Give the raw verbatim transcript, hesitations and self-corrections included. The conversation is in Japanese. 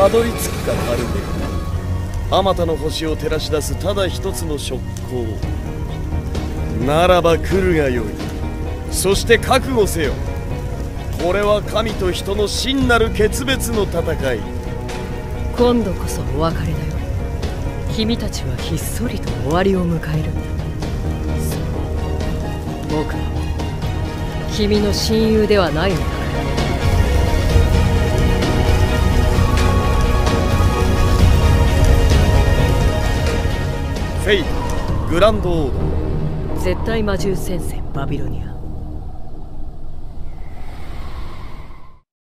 たどり着くかカルメン。あまたの星を照らし出すただ一つの職行ならば来るがよい。そして覚悟せよ。これは神と人の真なる決別の戦い。 今度こそお別れだよ。君たちはひっそりと終わりを迎える。そう、僕は君の親友ではないのだから。 フェイトグランドオーダー。 絶対魔獣戦線バビロニア。